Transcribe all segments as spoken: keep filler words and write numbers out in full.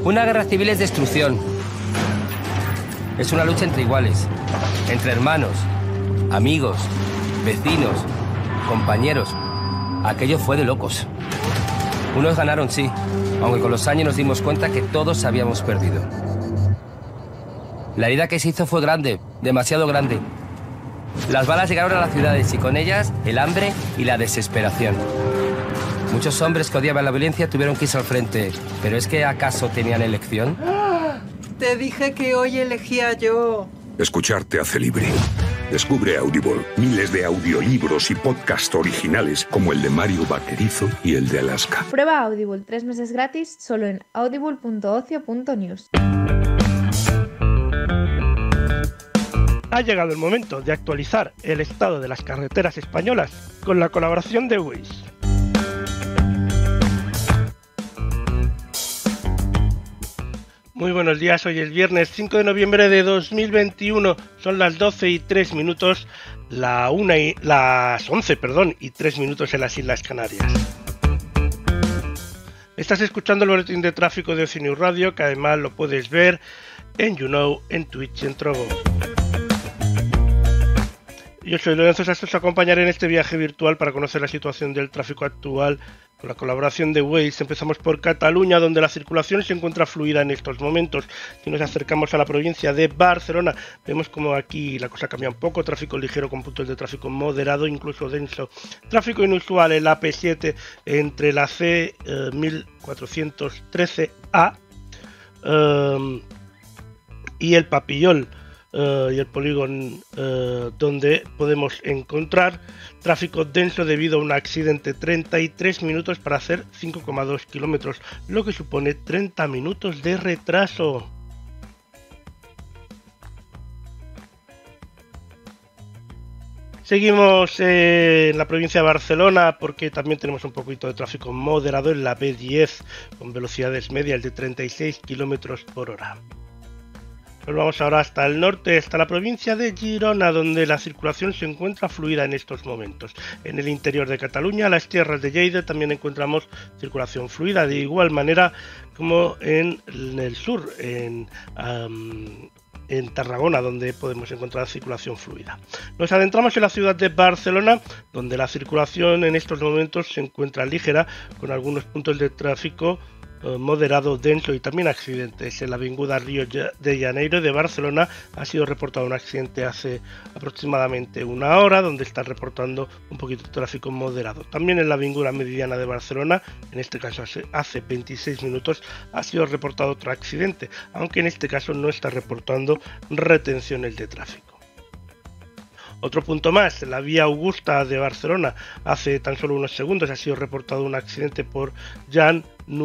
Una guerra civil es destrucción. Es una lucha entre iguales, entre hermanos, amigos, vecinos, compañeros. Aquello fue de locos. Unos ganaron, sí, aunque con los años nos dimos cuenta que todos habíamos perdido. La herida que se hizo fue grande, demasiado grande. Las balas llegaron a las ciudades y con ellas el hambre y la desesperación. Muchos hombres que odiaban la violencia tuvieron que irse al frente. ¿Pero es que acaso tenían elección? ¡Ah! Te dije que hoy elegía yo. Escuchar te hace libre. Descubre Audible. Miles de audiolibros y podcast originales como el de Mario Vaquerizo y el de Alaska. Prueba Audible tres meses gratis solo en audible punto ocio punto news. Ha llegado el momento de actualizar el estado de las carreteras españolas con la colaboración de Waze. Muy buenos días, hoy es viernes cinco de noviembre de dos mil veintiuno, son las doce y tres minutos, la una y, las once, perdón, y tres minutos en las Islas Canarias. Estás escuchando el boletín de tráfico de Ocio News Radio, que además lo puedes ver en YouKnow, en Twitch y en Trovo. Yo soy Lorenzo Sastre, os acompañaré en este viaje virtual para conocer la situación del tráfico actual con la colaboración de Waze. Empezamos por Cataluña, donde la circulación se encuentra fluida en estos momentos. Si nos acercamos a la provincia de Barcelona, vemos como aquí la cosa cambia un poco. Tráfico ligero con puntos de tráfico moderado, incluso denso. Tráfico inusual en la A P siete entre la C eh, mil cuatrocientos trece A eh, y el Papillol. Uh, y el polígono uh, donde podemos encontrar tráfico denso debido a un accidente. Treinta y tres minutos para hacer cinco coma dos kilómetros, lo que supone treinta minutos de retraso. Seguimos eh, en la provincia de Barcelona, porque también tenemos un poquito de tráfico moderado en la B diez con velocidades medias de treinta y seis kilómetros por hora. Nos vamos ahora hasta el norte, hasta la provincia de Girona, donde la circulación se encuentra fluida en estos momentos. En el interior de Cataluña, las tierras de Lleida, también encontramos circulación fluida, de igual manera como en, en el sur, en, um, en Tarragona, donde podemos encontrar circulación fluida. Nos adentramos en la ciudad de Barcelona, donde la circulación en estos momentos se encuentra ligera, con algunos puntos de tráfico moderado, denso y también accidentes. En la avenida Río de Janeiro de Barcelona ha sido reportado un accidente hace aproximadamente una hora, donde está reportando un poquito de tráfico moderado. También en la avenida Meridiana de Barcelona, en este caso hace, hace veintiséis minutos, ha sido reportado otro accidente, aunque en este caso no está reportando retenciones de tráfico. Otro punto más, en la vía Augusta de Barcelona, hace tan solo unos segundos ha sido reportado un accidente por Jan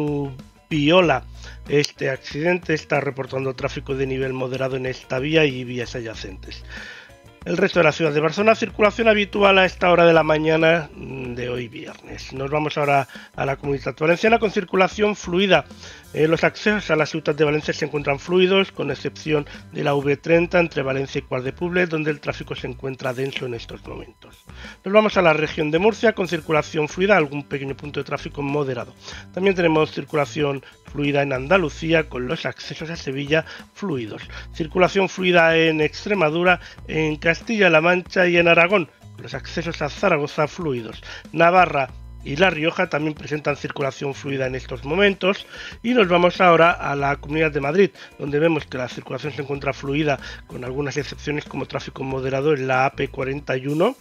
Nubiola. Este accidente está reportando tráfico de nivel moderado en esta vía y vías adyacentes. El resto de la ciudad de Barcelona, circulación habitual a esta hora de la mañana de hoy viernes. Nos vamos ahora a la Comunitat Valenciana con circulación fluida. Eh, los accesos a la ciudad de Valencia se encuentran fluidos, con excepción de la V treinta entre Valencia y Quart de Poblet, donde el tráfico se encuentra denso en estos momentos. Nos vamos a la región de Murcia con circulación fluida, algún pequeño punto de tráfico moderado. También tenemos circulación fluida en Andalucía, con los accesos a Sevilla fluidos. Circulación fluida en Extremadura, en Castilla-La Mancha y en Aragón, con los accesos a Zaragoza fluidos. Navarra y La Rioja también presentan circulación fluida en estos momentos. Y nos vamos ahora a la Comunidad de Madrid, donde vemos que la circulación se encuentra fluida, con algunas excepciones como tráfico moderado en la A P cuarenta y uno.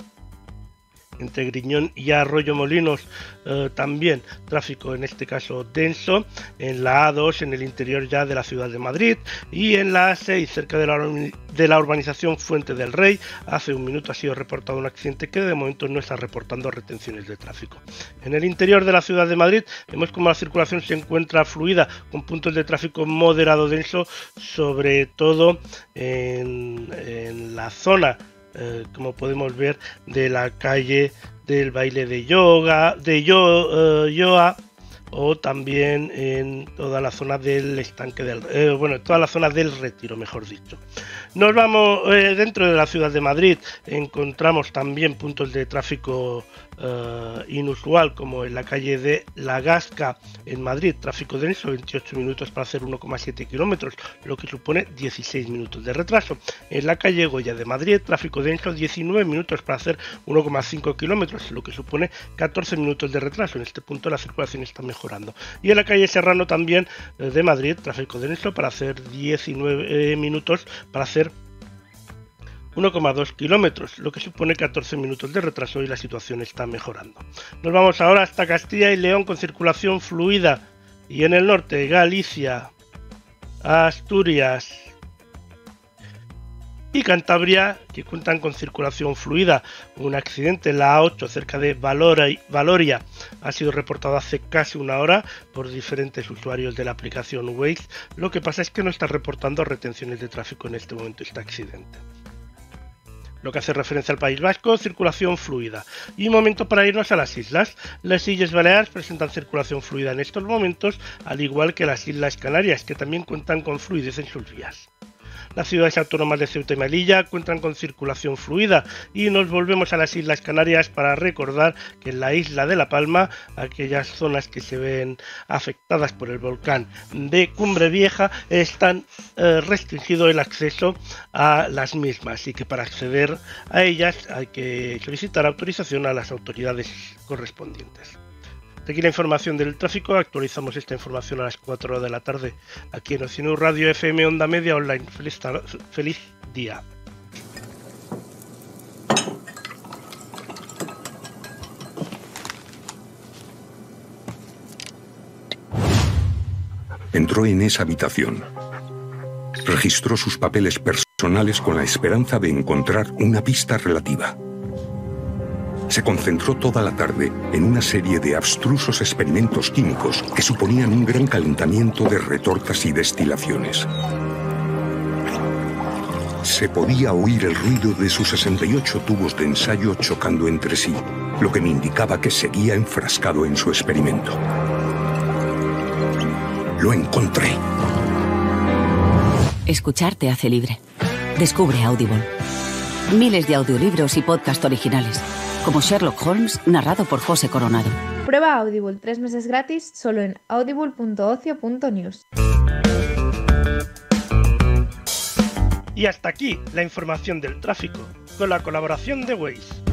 Entre Griñón y Arroyo Molinos, eh, también tráfico en este caso denso, en la A dos en el interior ya de la ciudad de Madrid, y en la A seis cerca de la, de la urbanización Fuente del Rey. Hace un minuto ha sido reportado un accidente que de momento no está reportando retenciones de tráfico. En el interior de la ciudad de Madrid vemos como la circulación se encuentra fluida, con puntos de tráfico moderado denso, sobre todo en, en la zona Eh, como podemos ver, de la calle del baile de yoga, de yo, eh, yoga, o también en toda la zona del estanque del, eh, bueno, toda la zona del Retiro, mejor dicho. Nos vamos eh, dentro de la ciudad de Madrid, encontramos también puntos de tráfico eh, inusual, como en la calle de La Gasca en Madrid, tráfico denso, veintiocho minutos para hacer uno coma siete kilómetros, lo que supone dieciséis minutos de retraso. En la calle Goya de Madrid, tráfico denso, diecinueve minutos para hacer uno coma cinco kilómetros, lo que supone catorce minutos de retraso. En este punto la circulación está mejorando. Y en la calle Serrano también de Madrid, tráfico denso para hacer diecinueve minutos para hacer uno coma dos kilómetros, lo que supone catorce minutos de retraso, y la situación está mejorando. Nos vamos ahora hasta Castilla y León con circulación fluida, y en el norte Galicia, Asturias y Cantabria, que cuentan con circulación fluida. Un accidente en la A ocho cerca de Valoria ha sido reportado hace casi una hora por diferentes usuarios de la aplicación Waze. Lo que pasa es que no está reportando retenciones de tráfico en este momento este accidente. Lo que hace referencia al País Vasco, circulación fluida. Y un momento para irnos a las islas. Las Illes Baleares presentan circulación fluida en estos momentos, al igual que las Islas Canarias, que también cuentan con fluidez en sus vías. Las ciudades autónomas de Ceuta y Melilla cuentan con circulación fluida, y nos volvemos a las Islas Canarias para recordar que en la isla de La Palma, aquellas zonas que se ven afectadas por el volcán de Cumbre Vieja, están eh, restringido el acceso a las mismas, y que para acceder a ellas hay que solicitar autorización a las autoridades correspondientes. De aquí la información del tráfico. Actualizamos esta información a las cuatro horas de la tarde aquí en Ocinur Radio F M Onda Media Online. Feliz, feliz día. Entró en esa habitación. Registró sus papeles personales con la esperanza de encontrar una pista relativa. Se concentró toda la tarde en una serie de abstrusos experimentos químicos que suponían un gran calentamiento de retortas y destilaciones. Se podía oír el ruido de sus sesenta y ocho tubos de ensayo chocando entre sí, lo que me indicaba que seguía enfrascado en su experimento. Lo encontré. Escuchar te hace libre. Descubre Audible. Miles de audiolibros y podcast originales, como Sherlock Holmes, narrado por José Coronado. Prueba Audible tres meses gratis solo en audible punto ocio punto news. Y hasta aquí la información del tráfico, con la colaboración de Waze.